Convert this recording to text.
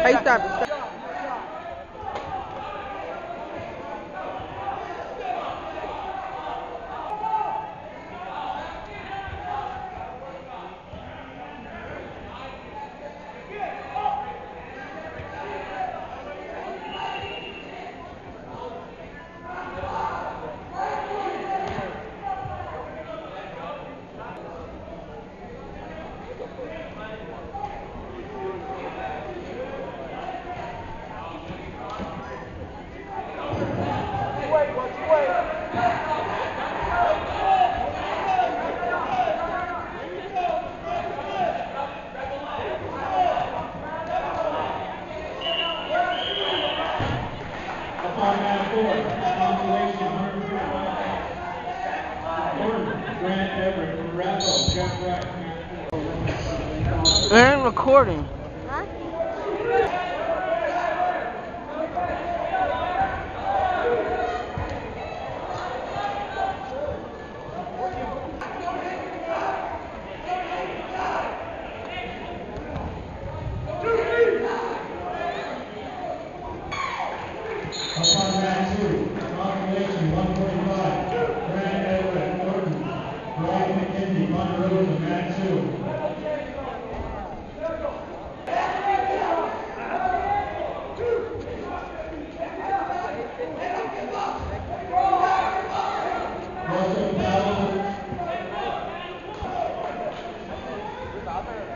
Ahí está. I'm recording. Huh? Upon mat 2, population 145, Grant Everett Norton, Brian McKinney, Monroe to mat 2. Russell Powell.